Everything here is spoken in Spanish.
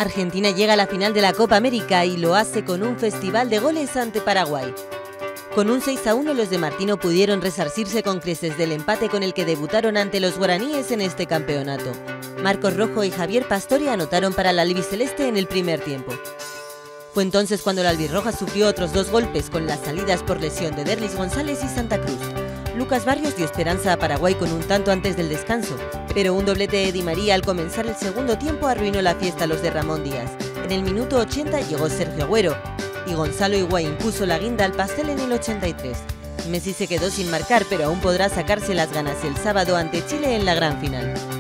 Argentina llega a la final de la Copa América y lo hace con un festival de goles ante Paraguay. Con un 6-1 los de Martino pudieron resarcirse con creces del empate con el que debutaron ante los guaraníes en este campeonato. Marcos Rojo y Javier Pastore anotaron para la albiceleste en el primer tiempo. Fue entonces cuando la albirroja sufrió otros 2 golpes con las salidas por lesión de Derlis González y Santa Cruz. Lucas Barrios dio esperanza a Paraguay con un tanto antes del descanso, pero un doblete de Di María al comenzar el segundo tiempo arruinó la fiesta a los de Ramón Díaz. En el minuto 80 llegó Sergio Agüero y Gonzalo Higuaín puso la guinda al pastel en el 83. Messi se quedó sin marcar, pero aún podrá sacarse las ganas el sábado ante Chile en la gran final.